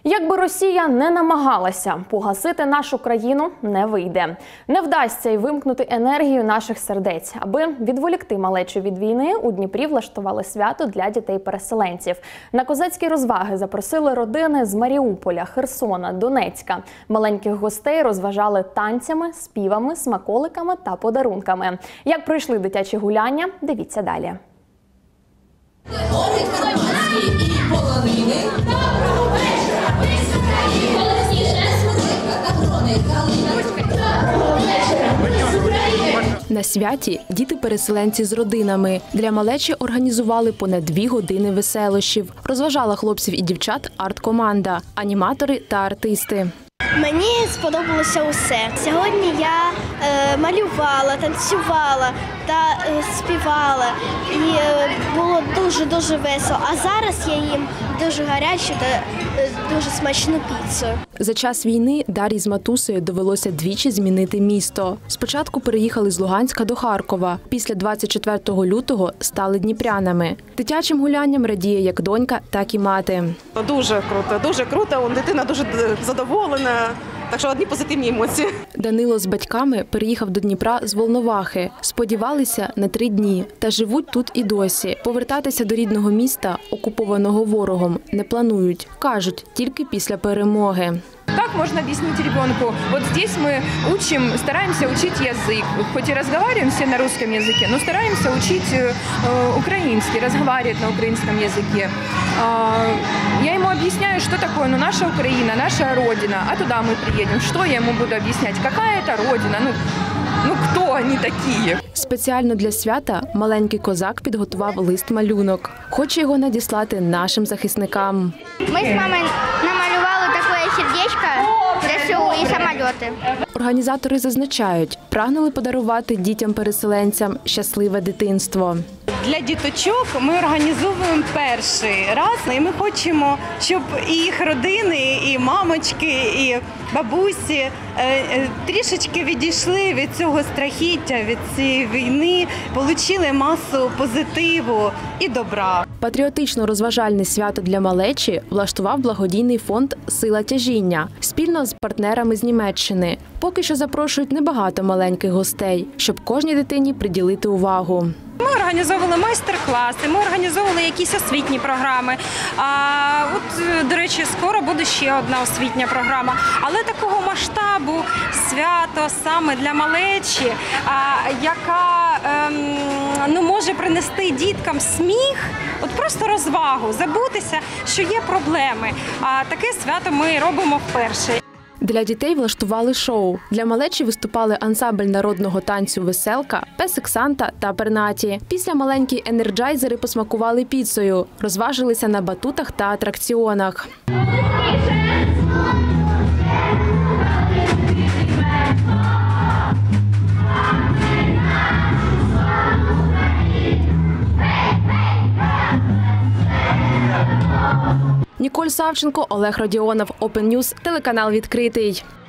Як би Росія не намагалася, погасити нашу країну не вийде. Не вдасться й вимкнути енергію наших сердець. Аби відволікти малечу від війни, у Дніпрі влаштували свято для дітей-переселенців. На козацькі розваги запросили родини з Маріуполя, Херсона, Донецька. Маленьких гостей розважали танцями, співами, смаколиками та подарунками. Як пройшли дитячі гуляння, дивіться далі. На святі діти-переселенці з родинами. Для малечі організували понад 2 години веселощів. Розважала хлопців і дівчат арт-команда, аніматори та артисти. Мені сподобалося усе. Сьогодні я малювала, танцювала та співала. І було дуже-дуже весело. А зараз я їм дуже гарячу та дуже смачну піцу. За час війни Дар'ї з матусею довелося двічі змінити місто. Спочатку переїхали з Луганська до Харкова. Після 24 лютого стали дніпрянами. Дитячим гулянням радіє як донька, так і мати. Дуже круто. Дитина дуже задоволена. Так що одні позитивні емоції. Данило з батьками переїхав до Дніпра з Волновахи. Сподівалися на 3 дні. Та живуть тут і досі. Повертатися до рідного міста, окупованого ворогом, не планують. Кажуть, тільки після перемоги. Как можно объяснить ребенку? Вот здесь мы стараемся учить язык. Хоть и разговариваем все на русском языке, но стараемся учить украинский, разговаривать на украинском языке. Я ему объясняю, что такое наша Украина, наша Родина. А туда мы приедем. Что я ему буду объяснять? Какая это Родина? Хто вони такі? Спеціально для свята маленький козак підготував лист-малюнок. Хоче його надіслати нашим захисникам. Ми з мамою намалювали таке сердечко, ЗСУ і самоліти. Організатори зазначають, прагнули подарувати дітям-переселенцям щасливе дитинство. Для діточок ми організовуємо перший раз, і ми хочемо, щоб і їх родини, і мамочки, і бабусі трішечки відійшли від цього страхіття, від цієї війни, отримали масу позитиву і добра. Патріотично-розважальне свято для малечі влаштував благодійний фонд «Сила тяжіння» спільно з партнерами з Німеччини. Поки що запрошують небагато маленьких гостей, щоб кожній дитині приділити увагу. Ми організовували майстер-класи, ми організовували якісь освітні програми. До речі, скоро буде ще одна освітня програма. Але такого масштабу свято саме для малечі, яка може принести діткам сміх, просто розвагу, забутися, що є проблеми. Таке свято ми робимо вперше. Для дітей влаштували шоу. Для малечі виступали ансамбль народного танцю «Веселка», песик Санта та пернаті. Після маленькі енерджайзери посмакували піцею, розважилися на батутах та атракціонах. Ніколь Савченко, Олег Родіонов, Open News, телеканал «Відкритий».